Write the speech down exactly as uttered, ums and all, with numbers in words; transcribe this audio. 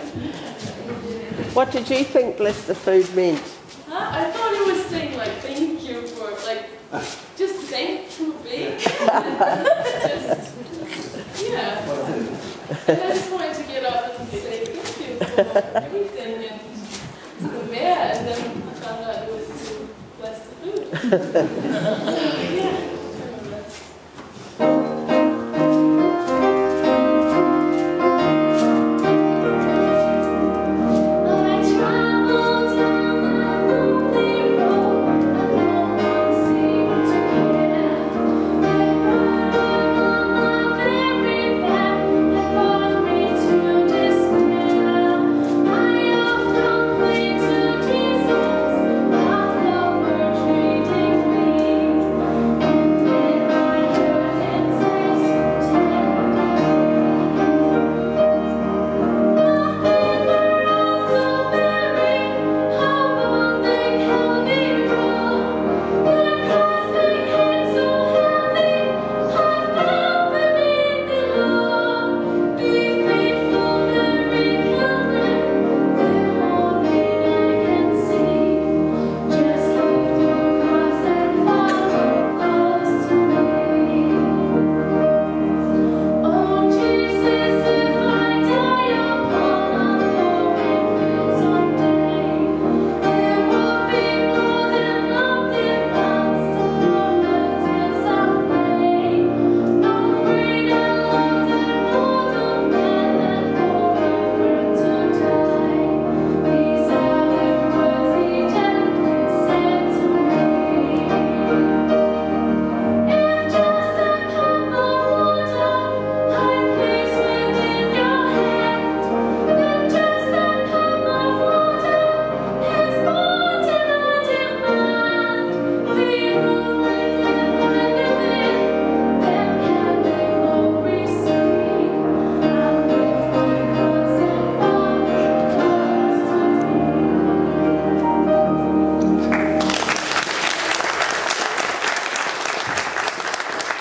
What did you think, Bliss, the food meant? Huh? I thought it was saying like thank you for like just thank to be. just yeah. And I just wanted to get up and say thank you for everything and to the bear, and then I found out it was to bless the food. So, yeah.